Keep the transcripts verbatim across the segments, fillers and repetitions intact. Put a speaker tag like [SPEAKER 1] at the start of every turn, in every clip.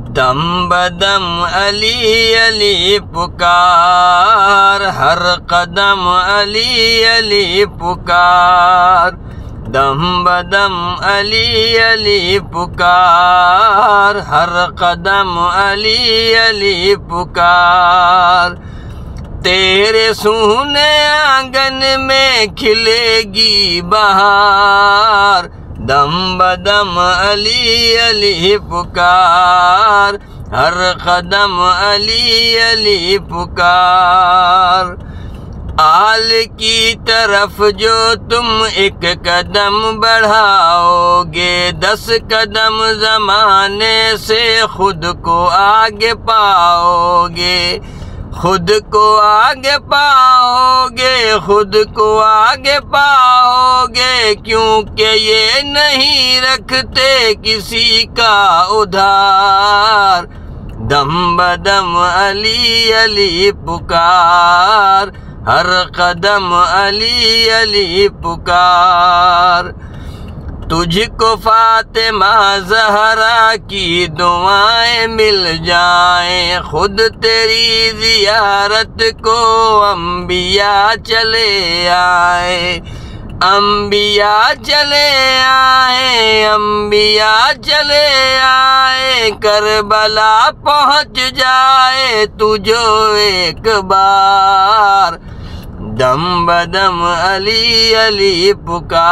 [SPEAKER 1] दम बदम अली अली पुकार, हर कदम अली अली पुकार। दम बदम अली अली पुकार, हर कदम अली अली पुकार। तेरे सूने आंगन में खिलेगी बहार, दम बदम अली अली पुकार, हर कदम अली अली पुकार। आल की तरफ जो तुम एक कदम बढ़ाओगे, दस कदम ज़माने से खुद को आगे पाओगे, खुद को आगे पाओगे, खुद को आगे पाओगे। क्योंकि ये नहीं रखते किसी का उधार, दम बदम अली अली पुकार, हर कदम अली अली पुकार। तुझको फातिमा ज़हरा की दुआएं मिल जाएं, खुद तेरी ज़ियारत को अंबिया चले आए, अंबिया चले आए, अंबिया चले आए। करबला पहुँच जाए तुझो एक बार, दम बदम अली अली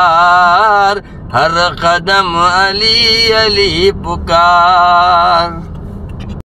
[SPEAKER 1] पुकार, हर कदम अली अली पुकार।